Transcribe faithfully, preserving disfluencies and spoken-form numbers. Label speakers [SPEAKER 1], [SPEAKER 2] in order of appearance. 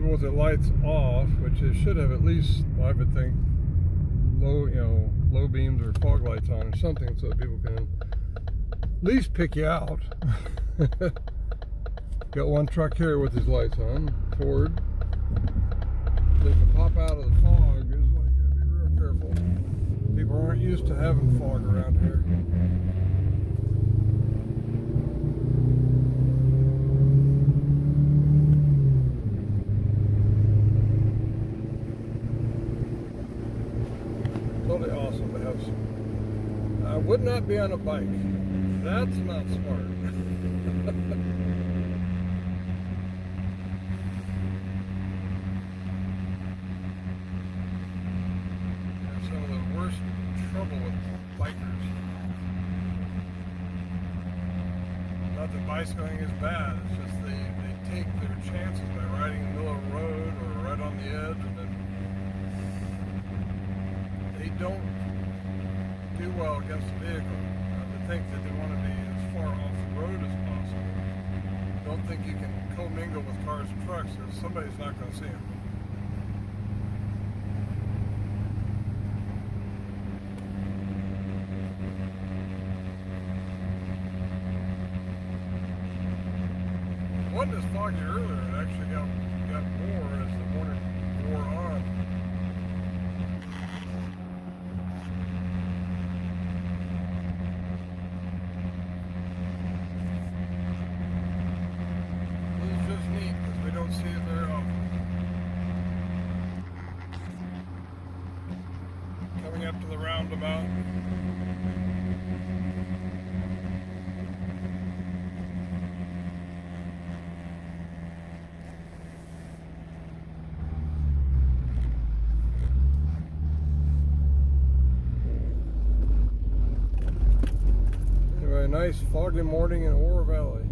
[SPEAKER 1] people with their lights off, which they should have at least, well, I would think, low, you know, low beams or fog lights on or something, so that people can at least pick you out. Got one truck here with his lights on, Ford. They can pop out of the fog. Is what you gotta be real careful. People aren't used to having fog around here. Totally awesome to have some. I would not be on a bike. That's not smart. Some of the worst trouble with bikers. Not that bicycling is bad, it's just they, they take their chances by riding in the middle of the road or right on the edge, and then they don't do well against the vehicle. I would think that they want to be as far off the road as possible. Don't think you can commingle with cars and trucks, because somebody's not going to see them. It wasn't as foggy earlier. It actually got, got more as the morning wore on. It's just neat because we don't see it very often. Coming up to the roundabout. Nice foggy morning in Oro Valley.